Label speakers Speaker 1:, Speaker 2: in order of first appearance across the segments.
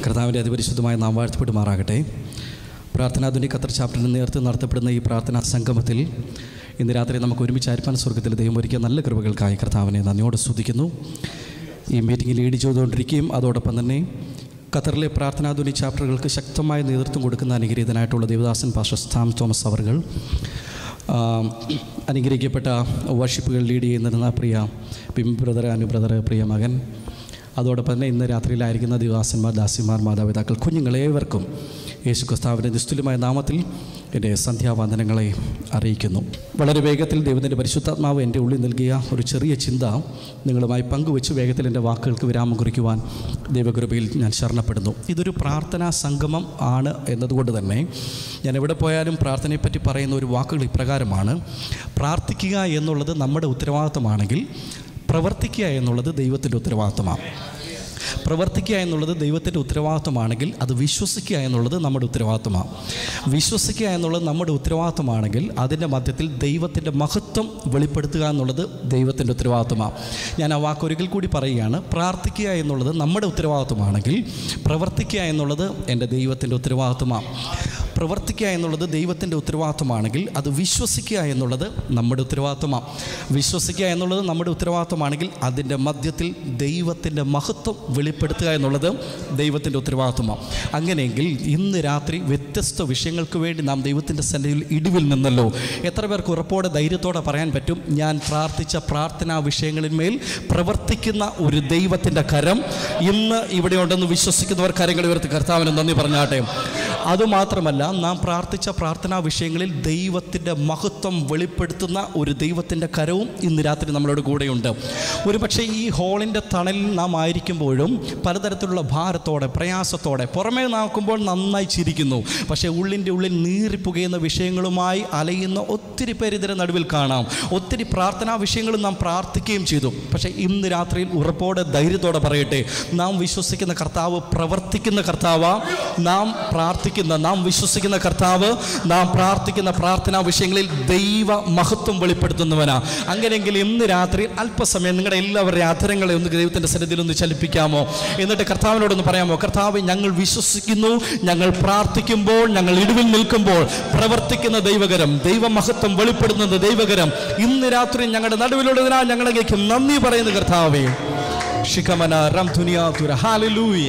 Speaker 1: കർത്താവിൻ്റെ അതിപരിശുദ്ധമായ നാം വാഴ്ത്തപ്പെടുമാറാകട്ടെ. പ്രാർത്ഥനാധുനി ഖത്തർ ചാപ്റ്ററിന് നേതൃത്വം നടത്തപ്പെടുന്ന ഈ പ്രാർത്ഥനാ സംഗമത്തിൽ ഇന്ന് രാത്രി നമുക്ക് ഒരുമിച്ചായിരിക്കാൻ സ്വർഗ്ഗത്തിൽ ദൈവം ഒരുക്കിയ നല്ല കൃപകൾക്കായി കർത്താവിനെ നന്ദിയോടെ സ്തുതിക്കുന്നു. ഈ മീറ്റിംഗ് ലീഡ് ചെയ്തുകൊണ്ടിരിക്കുകയും അതോടൊപ്പം തന്നെ ഖത്തറിലെ പ്രാർത്ഥനാധുനി ചാപ്റ്ററുകൾക്ക് ശക്തമായ നേതൃത്വം കൊടുക്കുന്ന അനുഗ്രഹീതനായിട്ടുള്ള ദേവദാസൻ പാസ്റ്റർ സാം തോമസ് അവർകൾ, അനുഗ്രഹിക്കപ്പെട്ട വർഷിപ്പുകൾ ലീഡ് ചെയ്യുന്ന പ്രിയ പിം ബ്രദർ, അനു ബ്രദർ, പ്രിയ മകൻ, അതോടൊപ്പം തന്നെ ഇന്ന് രാത്രിയിലായിരിക്കുന്ന ദൈവദാസന്മാർ, ദാസിമാർ, മാതാപിതാക്കൾ, കുഞ്ഞുങ്ങളേവർക്കും യേശു ക്രിസ്തുവിൻ്റെ നിസ്തുല്യമായ നാമത്തിൽ എൻ്റെ സന്ധ്യാവന്ദനങ്ങളെ അറിയിക്കുന്നു. വളരെ വേഗത്തിൽ ദൈവത്തിൻ്റെ പരിശുദ്ധാത്മാവ് എൻ്റെ ഉള്ളിൽ നൽകിയ ഒരു ചെറിയ ചിന്ത നിങ്ങളുമായി പങ്കുവെച്ച് വേഗത്തിൽ എൻ്റെ വാക്കുകൾക്ക് വിരാമം കുറിക്കുവാൻ ദൈവകൃപയിൽ ഞാൻ ശരണപ്പെടുന്നു. ഇതൊരു പ്രാർത്ഥനാ സംഗമം ആണ് എന്നതുകൊണ്ട് തന്നെ ഞാൻ എവിടെ പോയാലും പ്രാർത്ഥനയെപ്പറ്റി പറയുന്ന ഒരു വാക്കുകൾ ഇപ്രകാരമാണ്: പ്രാർത്ഥിക്കുക എന്നുള്ളത് നമ്മുടെ ഉത്തരവാദിത്തമാണെങ്കിൽ പ്രവർത്തിക്കുക എന്നുള്ളത് ദൈവത്തിൻ്റെ ഉത്തരവാദിത്തമാണ്. പ്രവർത്തിക്കുക എന്നുള്ളത് ദൈവത്തിൻ്റെ ഉത്തരവാദിത്തമാണെങ്കിൽ അത് വിശ്വസിക്കുക എന്നുള്ളത് നമ്മുടെ ഉത്തരവാദിത്തമാണ്. വിശ്വസിക്കുക എന്നുള്ളത് നമ്മുടെ ഉത്തരവാദിത്തമാണെങ്കിൽ അതിൻ്റെ മധ്യത്തിൽ ദൈവത്തിൻ്റെ മഹത്വം വെളിപ്പെടുത്തുക എന്നുള്ളത് ദൈവത്തിൻ്റെ ഉത്തരവാദിത്തമാണ്. ഞാൻ ആ വാക്കൊരിക്കൽ കൂടി പറയുകയാണ്: പ്രാർത്ഥിക്കുക എന്നുള്ളത് നമ്മുടെ ഉത്തരവാദിത്തമാണെങ്കിൽ പ്രവർത്തിക്കുക എന്നുള്ളത് എൻ്റെ ദൈവത്തിൻ്റെ ഉത്തരവാദിത്തമാണ്. പ്രവർത്തിക്കുക എന്നുള്ളത് ദൈവത്തിൻ്റെ ഉത്തരവാദിത്തമാണെങ്കിൽ അത് വിശ്വസിക്കുക എന്നുള്ളത് നമ്മുടെ ഉത്തരവാദിത്തമാണ്. വിശ്വസിക്കുക എന്നുള്ളത് നമ്മുടെ ഉത്തരവാദിത്തമാണെങ്കിൽ അതിൻ്റെ മധ്യത്തിൽ ദൈവത്തിൻ്റെ മഹത്വം വെളിപ്പെടുത്തുക എന്നുള്ളത് ദൈവത്തിൻ്റെ ഉത്തരവാദിത്തമാണ്. അങ്ങനെയെങ്കിൽ ഇന്ന് രാത്രി വ്യത്യസ്ത വിഷയങ്ങൾക്ക് വേണ്ടി നാം ദൈവത്തിൻ്റെ സന്നിധിയിൽ ഇടിവിൽ നിന്നല്ലോ. എത്ര പേർക്ക് ഉറപ്പോടെ ധൈര്യത്തോടെ പറയാൻ പറ്റും: ഞാൻ പ്രാർത്ഥിച്ച പ്രാർത്ഥനാ വിഷയങ്ങളിന്മേൽ പ്രവർത്തിക്കുന്ന ഒരു ദൈവത്തിൻ്റെ കരം ഇന്ന് ഇവിടെ ഉണ്ടെന്ന് വിശ്വസിക്കുന്നവർ കരങ്ങൾ ഉയർത്തി കർത്താവിന് നന്ദി പറഞ്ഞാട്ടെ. അതുമാത്രമല്ല, നാം പ്രാർത്ഥിച്ച പ്രാർത്ഥനാ വിഷയങ്ങളിൽ ദൈവത്തിൻ്റെ മഹത്വം വെളിപ്പെടുത്തുന്ന ഒരു ദൈവത്തിൻ്റെ കരവും ഇന്ന് രാത്രി നമ്മളോട് കൂടെയുണ്ട്. ഒരു പക്ഷേ ഈ ഹോളിൻ്റെ തണലിൽ നാം ആയിരിക്കുമ്പോഴും പലതരത്തിലുള്ള ഭാരത്തോടെ, പ്രയാസത്തോടെ, പുറമേ നോക്കുമ്പോൾ നന്നായി ചിരിക്കുന്നു, പക്ഷേ ഉള്ളിൻ്റെ ഉള്ളിൽ നീറിപ്പുകയുന്ന വിഷയങ്ങളുമായി അലയുന്ന ഒത്തിരി പേര് ഇതിൻ്റെ നടുവിൽ കാണാം. ഒത്തിരി പ്രാർത്ഥനാ വിഷയങ്ങളും നാം പ്രാർത്ഥിക്കുകയും ചെയ്തു. പക്ഷേ ഇന്ന് രാത്രിയിൽ ഉറപ്പോടെ ധൈര്യത്തോടെ പറയട്ടെ, നാം വിശ്വസിക്കുന്ന കർത്താവ് പ്രവർത്തിക്കുന്ന കർത്താവ്. നാം വിശ്വസിക്കുന്ന കർത്താവ് നാം പ്രാർത്ഥിക്കുന്ന പ്രാർത്ഥനാ വിഷയങ്ങളിൽ ദൈവ മഹത്വം വെളിപ്പെടുത്തുന്നവനാ. അങ്ങനെയെങ്കിൽ ഇന്ന് രാത്രി അല്പസമയം നിങ്ങളുടെ എല്ലാവരുടെയും അധരങ്ങളെ ഒന്ന് ദൈവത്തിൻ്റെ സന്നിധിയിൽ ഒന്ന് ചലിപ്പിക്കാമോ? എന്നിട്ട് കർത്താവിനോടൊന്ന് പറയാമോ: കർത്താവ്, ഞങ്ങൾ വിശ്വസിക്കുന്നു, ഞങ്ങൾ പ്രാർത്ഥിക്കുമ്പോൾ, ഞങ്ങൾ ഇടിവിൽ നിൽക്കുമ്പോൾ പ്രവർത്തിക്കുന്ന ദൈവകരം, ദൈവമഹത്വം വെളിപ്പെടുത്തുന്ന ദൈവകരം ഇന്ന് രാത്രി ഞങ്ങളുടെ നടുവിലുള്ളതിനാൽ ഞങ്ങളിലേക്ക് നന്ദി പറയുന്നു കർത്താവേ. ശിഖമന രം ദുനിയാതുര ഹല്ലേലൂയ.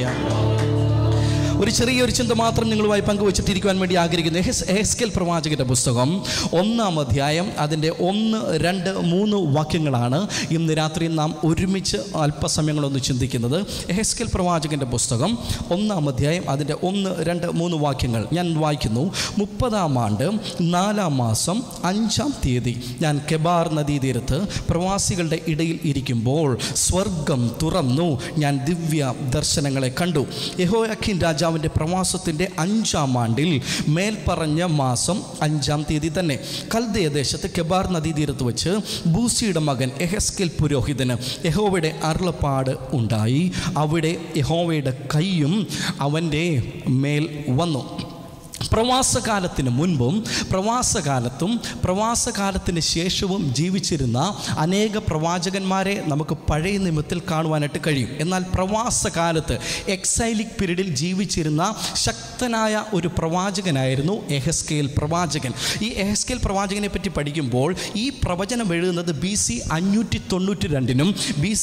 Speaker 1: ഒരു ചെറിയൊരു ചിന്ത മാത്രം നിങ്ങളുമായി പങ്കുവച്ചിട്ടിരിക്കുവാൻ വേണ്ടി ആഗ്രഹിക്കുന്നു. എഹെസ്കേൽ പ്രവാചകന്റെ പുസ്തകം 1-ാം അധ്യായം അതിൻ്റെ 1, 2, 3 വാക്യങ്ങളാണ് ഇന്ന് രാത്രി നാം ഒരുമിച്ച് അല്പസമയങ്ങളൊന്ന് ചിന്തിക്കുന്നത്. എഹെസ്കേൽ പ്രവാചകന്റെ പുസ്തകം 1-ാം അധ്യായം അതിൻ്റെ 1, 2, 3 വാക്യങ്ങൾ ഞാൻ വായിക്കുന്നു. 30-ാം ആണ്ട് 4-ാം മാസം 5-ാം തീയതി ഞാൻ കെബാർ നദീതീരത്ത് പ്രവാസികളുടെ ഇടയിൽ ഇരിക്കുമ്പോൾ സ്വർഗം തുറന്നു. ഞാൻ ദിവ്യ ദർശനങ്ങളെ കണ്ടു. യെഹോയാക്കീൻ രാജാവിൻ്റെ പ്രവാസത്തിൻ്റെ 5-ാം ആണ്ടിൽ മേൽപ്പറഞ്ഞ മാസം 5-ാം തീയതി തന്നെ കൽദയ ദേശത്ത് കെബാർ നദീതീരത്ത് വെച്ച് ബൂസിയുടെ മകൻ എഹെസ്കേൽ പുരോഹിതന് യഹോവയുടെ അരുളപ്പാട് ഉണ്ടായി. അവിടെ യഹോവയുടെ കൈയും അവൻ്റെ മേൽ വന്നു. പ്രവാസകാലത്തിന് മുൻപും പ്രവാസകാലത്തും പ്രവാസകാലത്തിന് ശേഷവും ജീവിച്ചിരുന്ന അനേക പ്രവാചകന്മാരെ നമുക്ക് പഴയ നിയമത്തിൽ കാണുവാനായിട്ട് കഴിയും. എന്നാൽ പ്രവാസകാലത്ത് എക്സൈലിക് പീരീഡിൽ ജീവിച്ചിരുന്ന ശക്തനായ ഒരു പ്രവാചകനായിരുന്നു എഹെസ്കേൽ പ്രവാചകൻ. ഈ എഹെസ്കേൽ പ്രവാചകനെ പറ്റി പഠിക്കുമ്പോൾ ഈ പ്രവചനം എഴുതുന്നത് BC 592-നും BC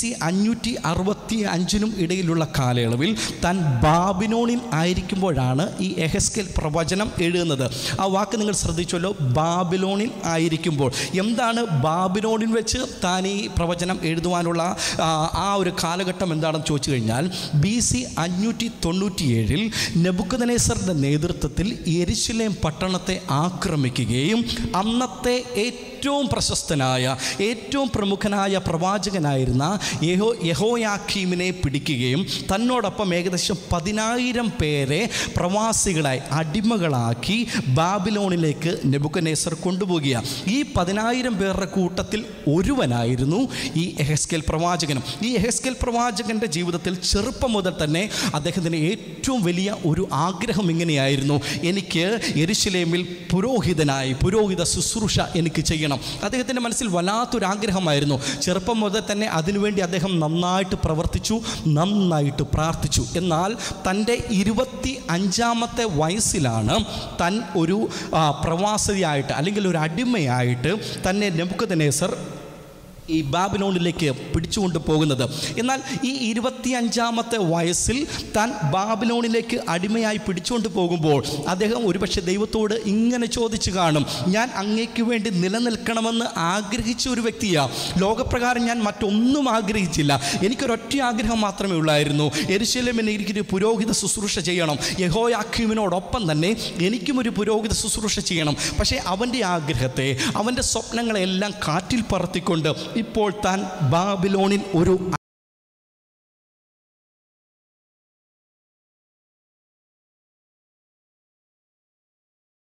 Speaker 1: 565-നും ഇടയിലുള്ള കാലയളവിൽ താൻ ബാബിലോണിൽ ആയിരിക്കുമ്പോഴാണ് ഈ എഹെസ്കേൽ പ്രവചനം എഴുതുന്നത്. ആ വാക്ക് നിങ്ങൾ ശ്രദ്ധിച്ചല്ലോ, ബാബിലോണിൽ ആയിരിക്കുമ്പോൾ. എന്താണ് ബാബിലോണിൽ വെച്ച് താൻ ഈ പ്രവചനം എഴുതുവാനുള്ള ആ ഒരു കാലഘട്ടം എന്താണെന്ന് ചോദിച്ചു കഴിഞ്ഞാൽ, BC 597-ൽ നെബൂഖദ്നേസറിൻ്റെ നേതൃത്വത്തിൽ യെരുശലേം പട്ടണത്തെ ആക്രമിക്കുകയും അന്നത്തെ ഏറ്റവും പ്രശസ്തനായ, ഏറ്റവും പ്രമുഖനായ പ്രവാചകനായിരുന്ന യെഹോയാക്കീമിനെ പിടിക്കുകയും തന്നോടൊപ്പം ഏകദേശം 10,000 പേരെ പ്രവാസികളായി, അടിമ അടിമകളാക്കി ബാബിലോണിലേക്ക് നെബൂഖദ്നേസർ കൊണ്ടുപോവുകയാണ്. ഈ 10,000 പേരുടെ കൂട്ടത്തിൽ ഒരുവനായിരുന്നു ഈ യെഹെസ്കേൽ പ്രവാചകനും. ഈ യെഹെസ്കേൽ പ്രവാചകൻ്റെ ജീവിതത്തിൽ ചെറുപ്പം മുതൽ തന്നെ അദ്ദേഹത്തിന് ഏറ്റവും വലിയ ഒരു ആഗ്രഹം ഇങ്ങനെയായിരുന്നു: എനിക്ക് യെരുശലേമിൽ പുരോഹിത ശുശ്രൂഷ എനിക്ക് ചെയ്യണം. അദ്ദേഹത്തിൻ്റെ മനസ്സിൽ വല്ലാത്തൊരാഗ്രഹമായിരുന്നു. ചെറുപ്പം മുതൽ തന്നെ അതിനുവേണ്ടി അദ്ദേഹം നന്നായിട്ട് പ്രവർത്തിച്ചു, നന്നായിട്ട് പ്രാർത്ഥിച്ചു. എന്നാൽ തൻ്റെ 25-ാമത്തെ വയസ്സിലാണ് താൻ ഒരു പ്രവാസിയായിട്ട് അല്ലെങ്കിൽ ഒരു അടിമയായിട്ട് തന്നെ നെബൂഖദ്നേസർ ഈ ബാബിലോണിലേക്ക് പിടിച്ചുകൊണ്ട് പോകുന്നത്. എന്നാൽ ഈ 25-ാമത്തെ വയസ്സിൽ താൻ ബാബിലോണിലേക്ക് അടിമയായി പിടിച്ചുകൊണ്ട് പോകുമ്പോൾ അദ്ദേഹം ഒരുപക്ഷെ ദൈവത്തോട് ഇങ്ങനെ ചോദിച്ചു കാണും: ഞാൻ അങ്ങേക്ക് വേണ്ടി നിലനിൽക്കണമെന്ന് ആഗ്രഹിച്ച ഒരു വ്യക്തിയാണ്. ലോകപ്രകാരം ഞാൻ മറ്റൊന്നും ആഗ്രഹിച്ചില്ല. എനിക്കൊരൊറ്റ ആഗ്രഹം മാത്രമേ ഉള്ളായിരുന്നു: യെരുശലേമിൽ എനിക്കൊരു പുരോഹിത ശുശ്രൂഷ ചെയ്യണം. യെഹോയാക്കീമിനോടൊപ്പം തന്നെ എനിക്കും ഒരു പുരോഹിത ശുശ്രൂഷ ചെയ്യണം. പക്ഷേ അവൻ്റെ ആഗ്രഹത്തെ, അവൻ്റെ സ്വപ്നങ്ങളെല്ലാം കാറ്റിൽ പറത്തിക്കൊണ്ട് ഇപ്പോൾ താൻ ബാബിലോണിൽ ഒരു